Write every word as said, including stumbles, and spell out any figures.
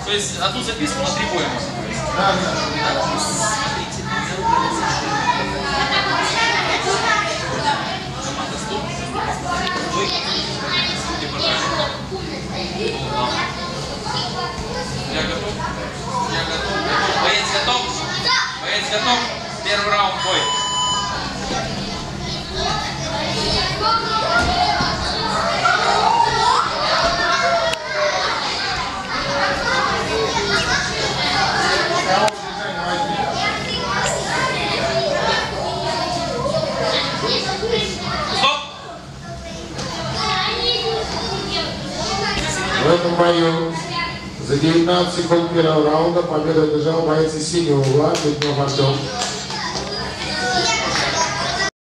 То есть одну записку на три боя можно. Да, да. Я готов? Я готов. Боец готов? Боец готов? Первый раунд, бой. В этом бою за девятнадцать секунд первого раунда победу одержал боец из синего угла Меднев Артем.